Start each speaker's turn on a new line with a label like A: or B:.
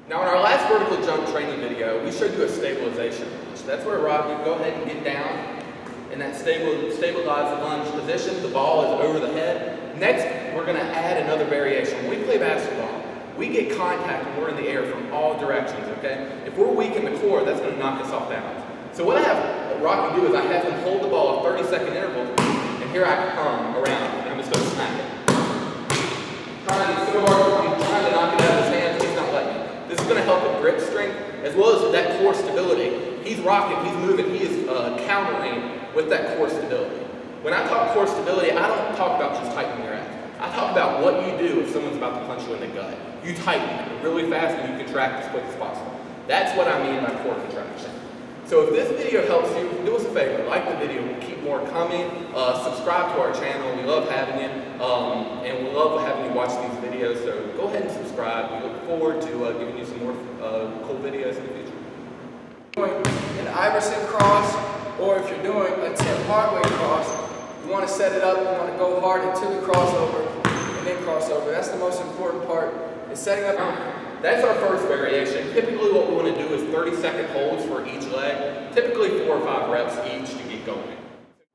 A: Now in our last vertical jump training video, we showed you a stabilization lunge. That's where Rob, you go ahead and get down in that stabilized lunge position. The ball is over the head. Next, we're going to add another variation. When we play basketball, we get contact when we're in the air from all directions, okay? If we're weak in the core, that's going to knock us off balance. So what I have Rocky do is I have him hold the ball at 30-second intervals, and here I come around, and I'm just going to smack it. Trying so hard, I'm trying to knock it out of his hands, he's not letting me. This is going to help with grip strength, as well as that core stability. He's rocking, he's moving, he is countering with that core stability. When I talk core stability, I don't talk about just tightening your abs. I talk about what you do if someone's about to punch you in the gut. You tighten it really fast and you contract as quick as possible. That's what I mean by core contraction. So if this video helps you, do us a favor, like the video, we'll keep more coming. Subscribe to our channel, we love having you, and we love having you watch these videos, so go ahead and subscribe. We look forward to giving you some more cool videos in the future.
B: An Iverson cross, or if you're doing a Tim Hardaway cross, you want to set it up, you want to go hard into the crossover, and then crossover. That's the most important part, is setting up.
A: That's our first variation. Typically what we want to do is 30-second holds for each leg, typically 4 or 5 reps each to get going.